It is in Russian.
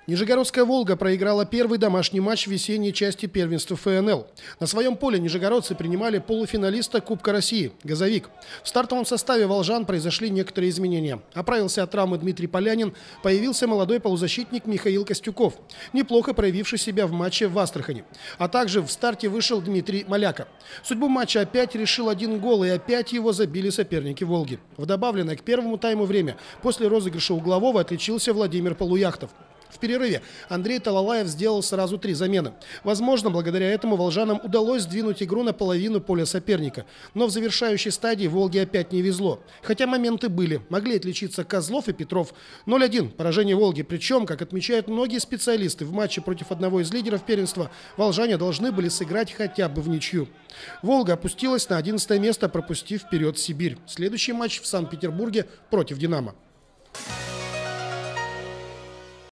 Нижегородская «Волга» проиграла первый домашний матч в весенней части первенства ФНЛ. На своем поле нижегородцы принимали полуфиналиста Кубка России – «Газовик». В стартовом составе волжан произошли некоторые изменения. Оправился от травмы Дмитрий Полянин, появился молодой полузащитник Михаил Костюков, неплохо проявивший себя в матче в Астрахани. А также в старте вышел Дмитрий Маляка. Судьбу матча опять решил один гол, и опять его забили соперники «Волги». В добавленное к первому тайму время после розыгрыша углового отличился Владимир Полуяхтов. В перерыве Андрей Талалаев сделал сразу 3 замены. Возможно, благодаря этому волжанам удалось сдвинуть игру на половину поля соперника. Но в завершающей стадии «Волге» опять не везло. Хотя моменты были. Могли отличиться Козлов и Петров. 0-1 поражение «Волги». Причем, как отмечают многие специалисты, в матче против одного из лидеров первенства волжане должны были сыграть хотя бы в ничью. «Волга» опустилась на 11 место, пропустив вперед Сибирь. Следующий матч в Санкт-Петербурге против «Динамо».